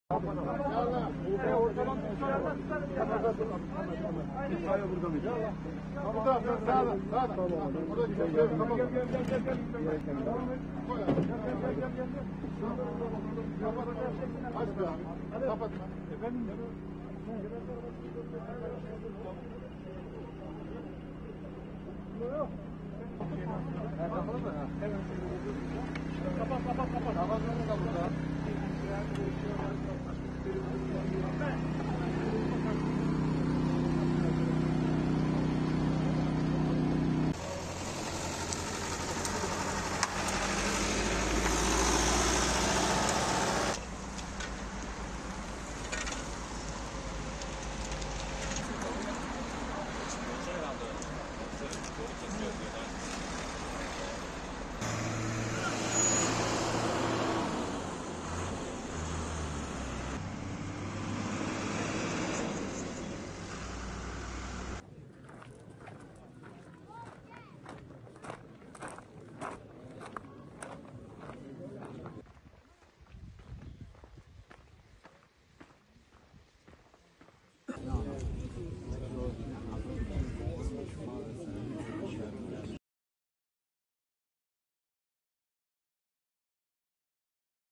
İtfaiye burada mıydı? Burada, sağda. Burada aç be abi. Kapat. Efendim? Kapalı mı? Evet. Kapat. Kapat da burada.